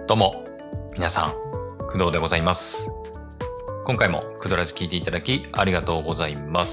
どうも、皆さん、工藤でございます。今回も工藤ラジ聞いていただきありがとうございます。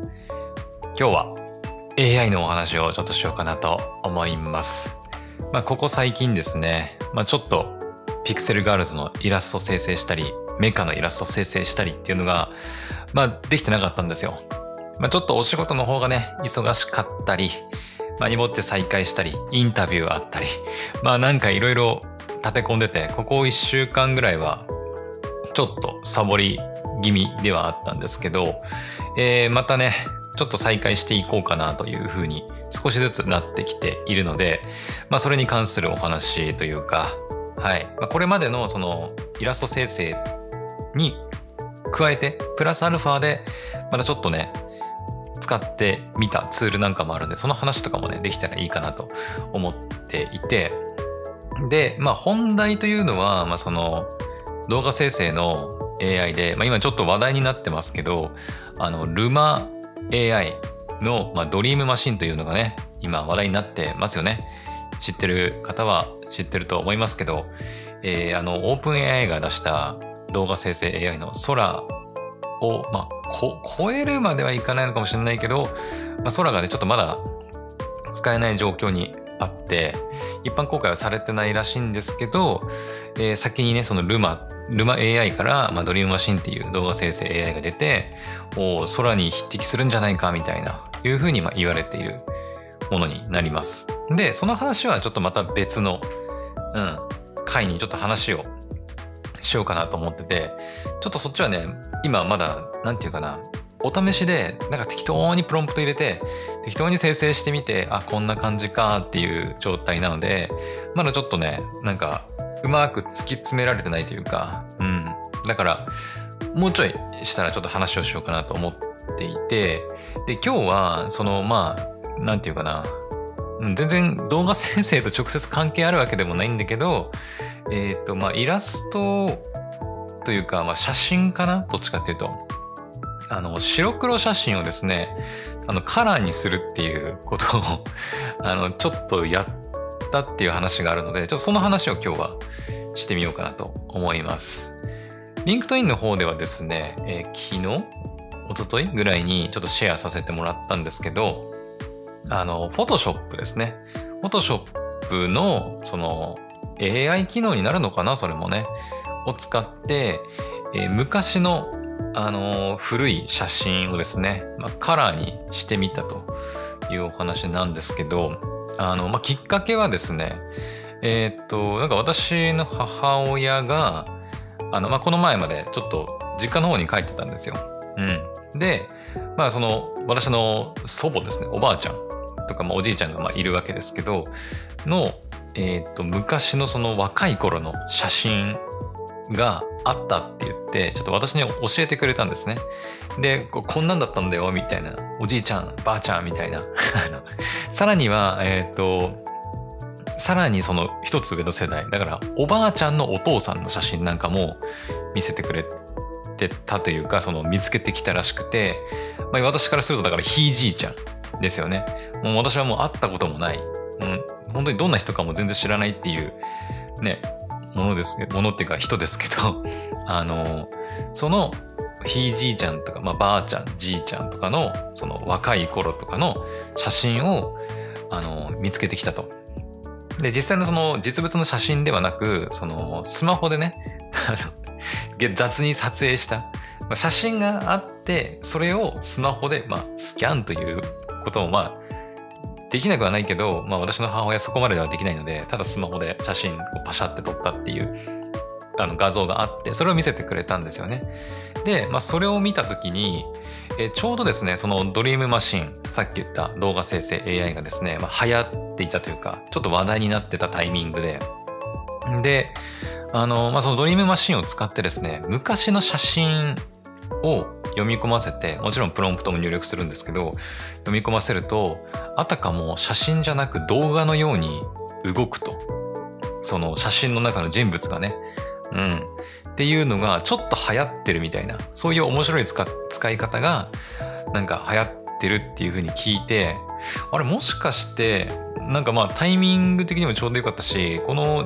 今日は AI のお話をちょっとしようかなと思います。ここ最近ですね、ちょっとピクセルガールズのイラスト生成したり、メカのイラスト生成したりっていうのが、できてなかったんですよ。ちょっとお仕事の方がね、忙しかったり、にぼって再開したり、インタビューあったり、なんかいろいろ立て込んでて、ここ1週間ぐらいは、ちょっとサボり気味ではあったんですけど、またね、ちょっと再開していこうかなというふうに少しずつなってきているので、それに関するお話というか、はい。これまでのそのイラスト生成に加えて、プラスアルファで、またちょっとね、使ってみたツールなんかもあるんで、その話とかもね、できたらいいかなと思っていて、で、本題というのは、その動画生成の AI で、今ちょっと話題になってますけど、ルマ AI の、ドリームマシンというのがね、今話題になってますよね。知ってる方は知ってると思いますけど、オープン AI が出した動画生成 AI の空を、超えるまではいかないのかもしれないけど、空がね、ちょっとまだ使えない状況にあって、一般公開はされてないらしいんですけど、先にね、そのルマ AI から、ドリームマシンっていう動画生成 AI が出て、空に匹敵するんじゃないかみたいな、いうふうに言われているものになります。で、その話はちょっとまた別の、回にちょっと話をしようかなと思ってて、ちょっとそっちはね、今まだ、なんていうかな、お試しで、なんか適当にプロンプト入れて、適当に生成してみて、こんな感じかっていう状態なので、まだちょっとね、なんか、うまく突き詰められてないというか、だから、もうちょいしたらちょっと話をしようかなと思っていて、で、今日は、その、なんていうかな、全然動画生成と直接関係あるわけでもないんだけど、イラストというか、写真かなどっちかっていうと。白黒写真をですね、カラーにするっていうことを、ちょっとやったっていう話があるので、ちょっとその話を今日はしてみようかなと思います。リンクトインの方ではですね、昨日一昨日ぐらいにちょっとシェアさせてもらったんですけど、フォトショップですね。フォトショップの、その、AI 機能になるのかなそれもね。を使って、昔の古い写真をですね、カラーにしてみたというお話なんですけど、きっかけはですね、なんか私の母親が、この前までちょっと実家の方に帰ってたんですよ。で、その、私の祖母ですね、おばあちゃんとか、おじいちゃんがいるわけですけど、の、昔のその若い頃の写真があったって言って、ちょっと私に教えてくれたんですね。で、こんなんだったんだよ、みたいな。おじいちゃん、ばあちゃん、みたいな。さらには、さらにその一つ上の世代。だから、おばあちゃんのお父さんの写真なんかも見せてくれてたというか、その見つけてきたらしくて、私からするとだからひいじいちゃんですよね。もう私はもう会ったこともない。本当にどんな人かも全然知らないっていう、ね、ものっていうか人ですけど、そのひいじいちゃんとか、ばあちゃん、じいちゃんとかの、その若い頃とかの写真を、見つけてきたと。で、実際のその実物の写真ではなく、そのスマホでね、雑に撮影した写真があって、それをスマホで、スキャンということもできなくはないけど、私の母親そこまでではできないので、ただスマホで写真をパシャって撮ったっていう画像があって、それを見せてくれたんですよね。で、それを見たときに、ちょうどですね、そのドリームマシン、さっき言った動画生成 AI がですね、流行っていたというか、ちょっと話題になってたタイミングで、で、そのドリームマシンを使ってですね、昔の写真を読み込ませて、もちろんプロンプトも入力するんですけど、読み込ませると、あたかも写真じゃなく動画のように動くと。その写真の中の人物がね。っていうのがちょっと流行ってるみたいな、そういう面白い使い方がなんか流行ってるっていう風に聞いて、あれもしかしてなんかタイミング的にもちょうどよかったし、この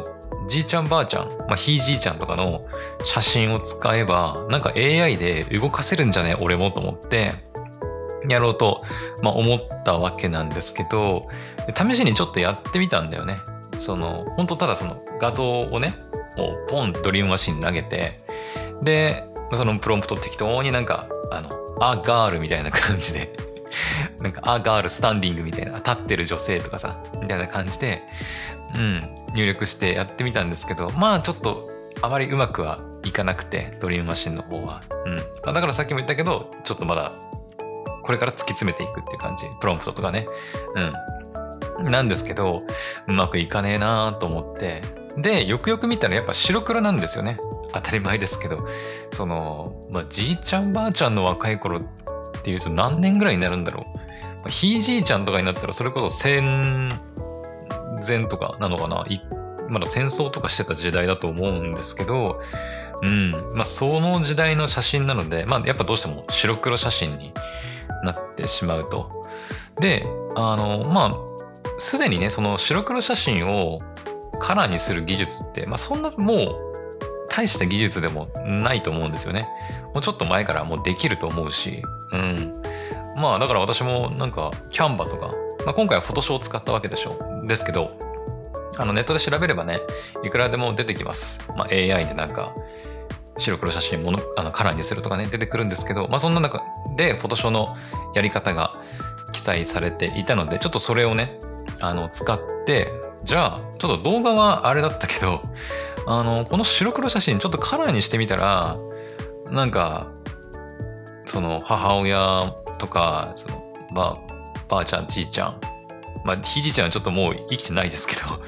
じいちゃんばあちゃん、ひいじいちゃんとかの写真を使えば、なんか AI で動かせるんじゃね俺もと思って、やろうと、思ったわけなんですけど、試しにちょっとやってみたんだよね。本当ただ画像をね、もうポンドリームマシンに投げて、で、そのプロンプト適当になんか、ガールみたいな感じで、なんか、ガールスタンディングみたいな、立ってる女性とかさ、みたいな感じで、入力してやってみたんですけど、ちょっと、あまりうまくはいかなくて、ドリームマシンの方は。だからさっきも言ったけど、ちょっとまだ、これから突き詰めていくっていう感じ。プロンプトとかね。なんですけど、うまくいかねえなーと思って。で、よくよく見たらやっぱ白黒なんですよね。当たり前ですけど。じいちゃんばあちゃんの若い頃っていうと何年ぐらいになるんだろう。ひいじいちゃんとかになったらそれこそ戦前とかなのかな。まだ戦争とかしてた時代だと思うんですけど、その時代の写真なので、やっぱどうしても白黒写真になってしまうと。で、すでにね、その白黒写真をカラーにする技術って、そんなもう大した技術でもないと思うんですよね。もうちょっと前からもうできると思うし、だから私もなんかキャンバとか、今回はフォトショーを使ったわけですけど、ネットで調べればね、いくらでも出てきます。AI でなんか白黒写真カラーにするとかね、出てくるんですけど、そんな中でフォトショーのやり方が記載されていたので、ちょっとそれをね、使って、じゃあ、ちょっと動画はあれだったけど、この白黒写真ちょっとカラーにしてみたら、なんか、母親とか、ばあちゃん、じいちゃん、ひいじいちゃんはちょっともう生きてないですけど、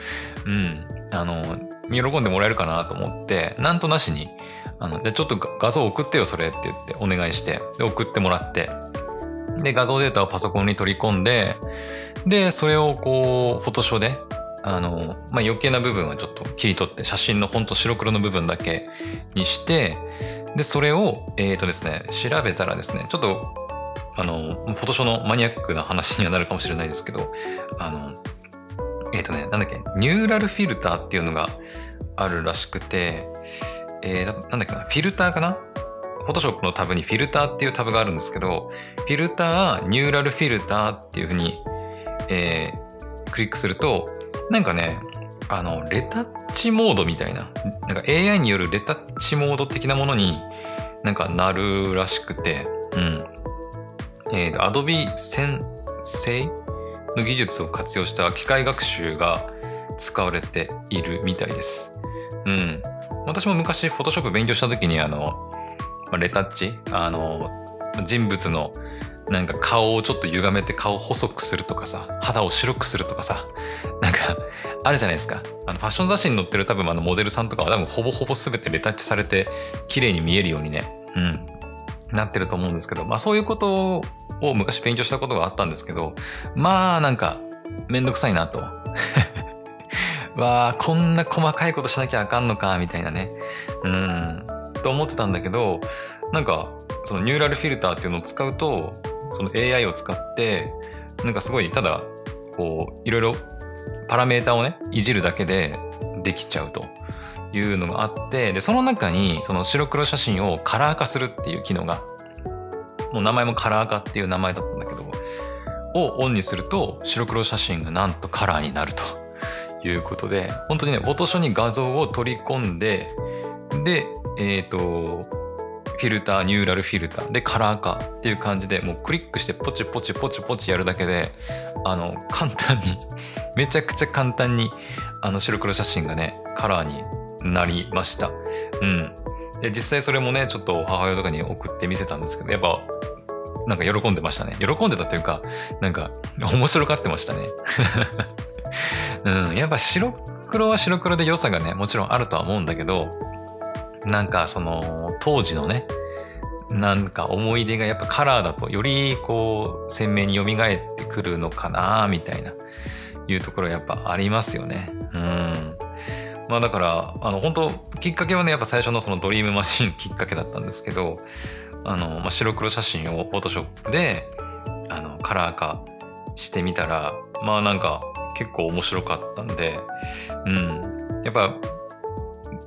喜んでもらえるかなと思って、なんとなしに、じゃあちょっと画像送ってよ、それって言ってお願いして、で送ってもらって、で、画像データをパソコンに取り込んで、で、それをこう、フォトショーで、余計な部分はちょっと切り取って、写真のほんと白黒の部分だけにして、で、それを、ですね、調べたらですね、ちょっと、フォトショーのマニアックな話にはなるかもしれないですけど、なんだっけ、ニューラルフィルターっていうのがあるらしくて、なんだっけな、フィルターかな？フォトショップのタブにフィルターっていうタブがあるんですけど、フィルター、ニューラルフィルターっていう風に、クリックすると、なんかね、レタッチモードみたいな、なんか AI によるレタッチモード的なものになんかなるらしくて、Adobe 先生の技術を活用した機械学習が使われているみたいです。私も昔 Photoshop 勉強した時にレタッチ、人物のなんか顔をちょっと歪めて顔を細くするとかさ、肌を白くするとかさ、なんかあるじゃないですか。ファッション雑誌に載ってる多分モデルさんとかは多分ほぼほぼ全てレタッチされて綺麗に見えるようにね、なってると思うんですけど、そういうことを昔勉強したことがあったんですけど、なんかめんどくさいなと。こんな細かいことしなきゃあかんのか、みたいなね。と思ってたんだけど、なんかそのニューラルフィルターっていうのを使うと、その AI を使って、なんかすごい、ただ、こう、いろいろパラメータをね、いじるだけでできちゃうというのがあって、で、その中に、その白黒写真をカラー化するっていう機能が、もう名前もカラー化っていう名前だったんだけど、をオンにすると、白黒写真がなんとカラーになるということで、本当にね、フォトショーに画像を取り込んで、で、フィルター、ニューラルフィルターでカラー化っていう感じで、もうクリックしてポチポチポチポチやるだけで、簡単に、めちゃくちゃ簡単に、白黒写真がね、カラーになりました。で、実際それもね、ちょっと母親とかに送って見せたんですけど、やっぱ、なんか喜んでましたね。喜んでたというか、なんか、面白がってましたね。やっぱ白黒は白黒で良さがね、もちろんあるとは思うんだけど、なんか当時のね、なんか思い出がやっぱカラーだとよりこう鮮明に蘇ってくるのかなみたいないうところやっぱありますよね。だから本当きっかけはね、やっぱ最初のそのドリームマシンきっかけだったんですけど、白黒写真をフォトショップでカラー化してみたら、なんか結構面白かったんで、やっぱ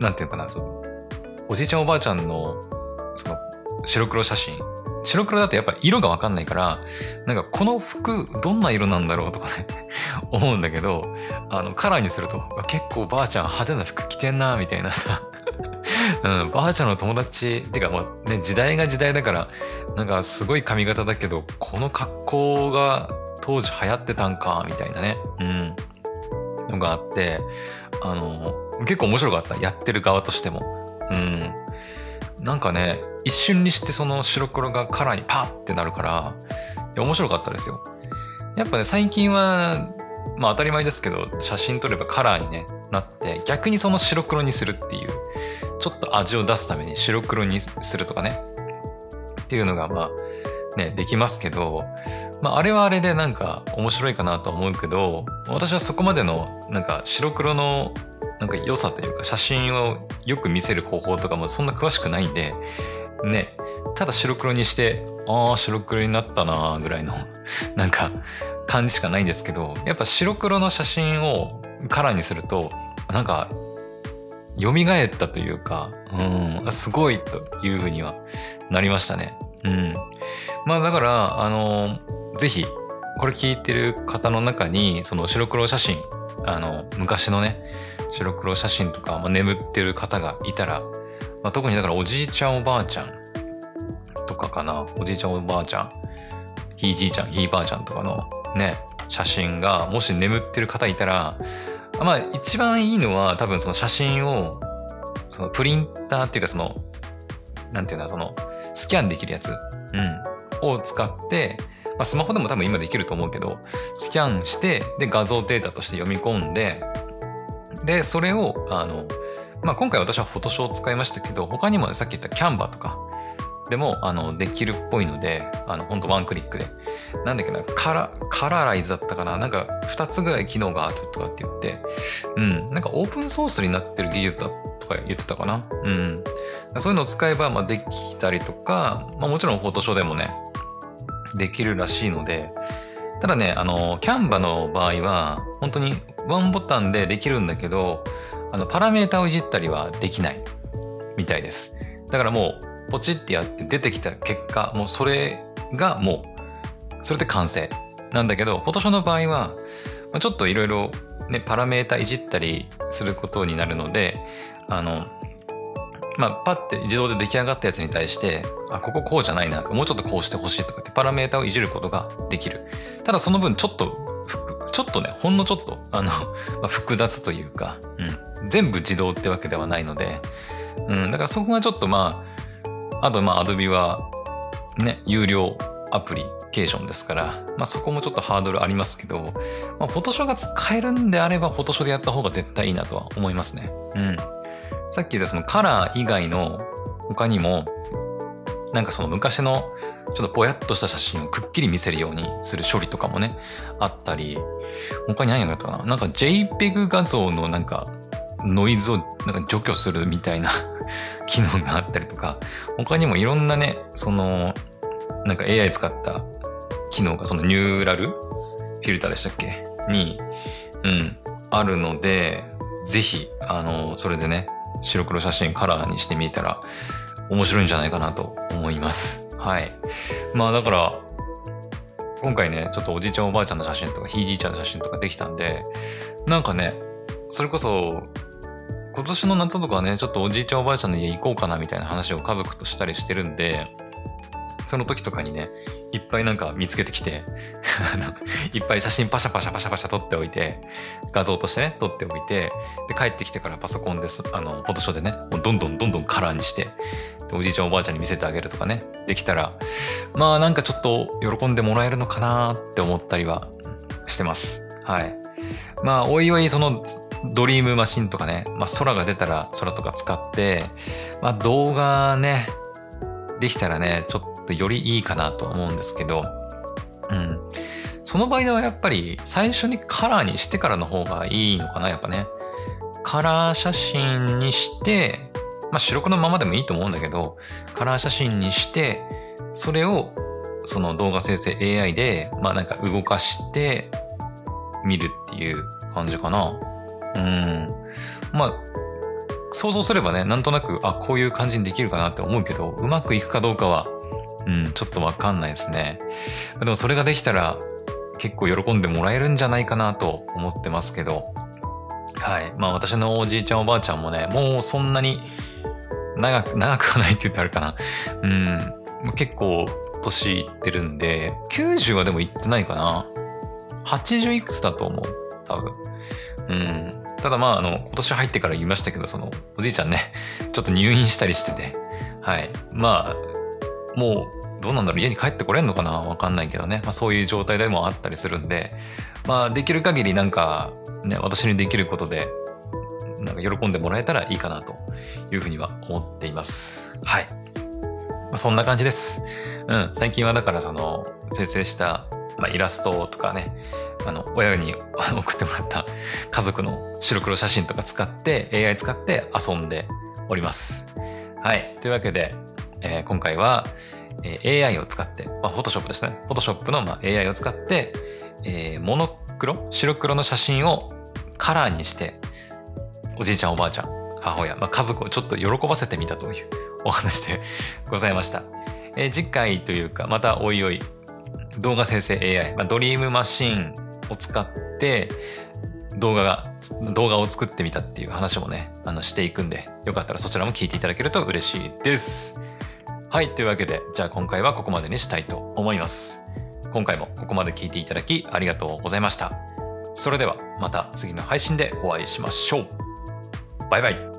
なんていうかな、おじいちゃんおばあちゃんの、その、白黒写真。白黒だとやっぱ色がわかんないから、なんかこの服どんな色なんだろうとかね、思うんだけど、カラーにすると、結構ばあちゃん派手な服着てんな、みたいなさ。うん、ばあちゃんの友達、てかまあね、時代が時代だから、なんかすごい髪型だけど、この格好が当時流行ってたんか、みたいなね。うん。のがあって、結構面白かった。やってる側としても。うん。なんかね、一瞬にしてその白黒がカラーにパッってなるから、いや面白かったですよ。やっぱね、最近は、まあ当たり前ですけど、写真撮ればカラーに、ね、なって、逆にその白黒にするっていう、ちょっと味を出すために白黒にするとかね、っていうのがまあね、できますけど、まああれはあれでなんか面白いかなと思うけど、私はそこまでのなんか白黒のなんか良さというか写真をよく見せる方法とかもそんな詳しくないんで、ね、ただ白黒にして、ああ、白黒になったなぐらいのなんか感じしかないんですけど、やっぱ白黒の写真をカラーにすると、なんか蘇ったというか、すごいというふうにはなりましたね。うん。まあだから、ぜひ、これ聞いてる方の中に、その白黒写真、昔のね、白黒写真とか、まあ、眠ってる方がいたら、まあ、特にだからおじいちゃんおばあちゃんとかかな。おじいちゃんおばあちゃん、ひいじいちゃん、ひいばあちゃんとかのね、写真がもし眠ってる方いたら、まあ一番いいのは多分その写真を、そのプリンターっていうかその、なんていうの、その、スキャンできるやつ、を使って、まあ、スマホでも多分今できると思うけど、スキャンして、で、画像データとして読み込んで、で、それを、まあ、今回私はフォトショーを使いましたけど、他にも、ね、さっき言ったキャンバとかでも、できるっぽいので、ほんとワンクリックで。なんだっけな、カラーライズだったかな、なんか2つぐらい機能があるとかって言って、なんかオープンソースになってる技術だとか言ってたかな。そういうのを使えば、まあ、できたりとか、まあ、もちろんフォトショーでもね、できるらしいので、ただね、キャンバの場合は、本当にワンボタンでできるんだけど、パラメータをいじったりはできないみたいです。だからもう、ポチってやって出てきた結果、もうそれがもう、それで完成なんだけど、フォトショーの場合は、ちょっといろいろね、パラメータいじったりすることになるので、まあ、パッて自動で出来上がったやつに対して、こここうじゃないな、もうちょっとこうしてほしいとかってパラメータをいじることができる。ただその分ちょっとね、ほんのちょっと、まあ、複雑というか、全部自動ってわけではないので、だからそこがちょっとまあ、あとまあ Adobe はね、有料アプリケーションですから、まあそこもちょっとハードルありますけど、まあ Photoshop が使えるんであれば Photoshop でやった方が絶対いいなとは思いますね。さっき言ったそのカラー以外の他にも、なんかその昔のちょっとぼやっとした写真をくっきり見せるようにする処理とかもね、あったり、他に何があったかな、なんか JPEG 画像のなんかノイズをなんか除去するみたいな機能があったりとか、他にもいろんなね、そのなんか AI 使った機能がそのニューラルフィルターでしたっけに、あるので、ぜひ、それでね、白黒写真カラーにしてみたら面白いんじゃないかなと思います。はい。まあだから、今回ね、ちょっとおじいちゃんおばあちゃんの写真とか、ひいじいちゃんの写真とかできたんで、なんかね、それこそ、今年の夏とかね、ちょっとおじいちゃんおばあちゃんの家行こうかなみたいな話を家族としたりしてるんで、その時とかにね、いっぱいなんか見つけてきて、いっぱい写真パシャパシャ撮っておいて、画像としてね、撮っておいて、で、帰ってきてからパソコンで、フォトショーでね、どんどんカラーにして、でおじいちゃんおばあちゃんに見せてあげるとかね、できたら、まあなんかちょっと喜んでもらえるのかなって思ったりはしてます。はい。まあ、おいおいその、ドリームマシンとかね、まあ空が出たら空とか使って、まあ動画ね、できたらね、ちょっとよりいいかなと思うんですけど、その場合はやっぱり最初にカラーにしてからの方がいいのかな、やっぱね。カラー写真にして、まあ白黒のままでもいいと思うんだけど、カラー写真にして、それをその動画生成 AI で、まあなんか動かして見るっていう感じかな。まあ、 想像すればね、なんとなく、こういう感じにできるかなって思うけど、うまくいくかどうかは、ちょっとわかんないですね。でもそれができたら、結構喜んでもらえるんじゃないかなと思ってますけど、はい。まあ私のおじいちゃんおばあちゃんもね、もうそんなに長くはないって言ったらあれかな。もう結構年いってるんで、90はでもいってないかな。80いくつだと思う。多分。ただまあ今年入ってから言いましたけど、おじいちゃんね、ちょっと入院したりしてて、はい。まあ、もう、どうなんだろう、家に帰ってこれんのかなわかんないけどね。まあそういう状態でもあったりするんで、まあできる限りなんか、ね、私にできることで、なんか喜んでもらえたらいいかなというふうには思っています。はい。まあ、そんな感じです。最近はだから生成した、イラストとかね、親に送ってもらった家族の白黒写真とか使って、AI 使って遊んでおります。はい。というわけで、今回は、AI を使って、Photoshop ですね。Photoshop のAI を使って、モノクロ、白黒の写真をカラーにして、おじいちゃんおばあちゃん、母親、家族をちょっと喜ばせてみたというお話でございました。次回というか、またおいおい、動画生成 AI、ドリームマシーンを使って動画を作ってみたっていう話もね、していくんで、よかったらそちらも聞いていただけると嬉しいです。はい、というわけで、じゃあ今回はここまでにしたいと思います。今回もここまで聞いていただきありがとうございました。それではまた次の配信でお会いしましょう。バイバイ。